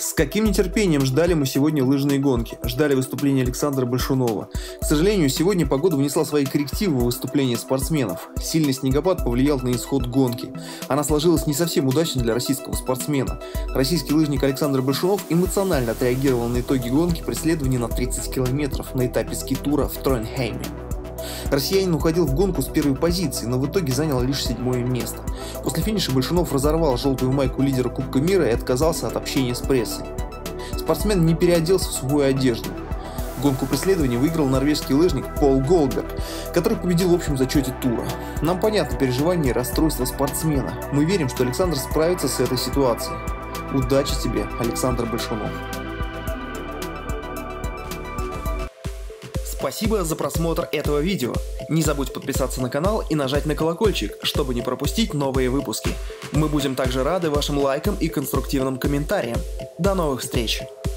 С каким нетерпением ждали мы сегодня лыжные гонки, ждали выступления Александра Большунова. К сожалению, сегодня погода внесла свои коррективы в выступления спортсменов. Сильный снегопад повлиял на исход гонки. Она сложилась не совсем удачно для российского спортсмена. Российский лыжник Александр Большунов эмоционально отреагировал на итоги гонки преследования на 30 километров на этапе ски-тура в Тронхейме. Россиянин уходил в гонку с первой позиции, но в итоге занял лишь 7-е место. После финиша Большунов разорвал желтую майку лидера Кубка мира и отказался от общения с прессой. Спортсмен не переоделся в сухую одежду. Гонку преследования выиграл норвежский лыжник Пол Голдберг, который победил в общем зачете тура. Нам понятно переживания и расстройства спортсмена. Мы верим, что Александр справится с этой ситуацией. Удачи тебе, Александр Большунов! Спасибо за просмотр этого видео. Не забудь подписаться на канал и нажать на колокольчик, чтобы не пропустить новые выпуски. Мы будем также рады вашим лайкам и конструктивным комментариям. До новых встреч!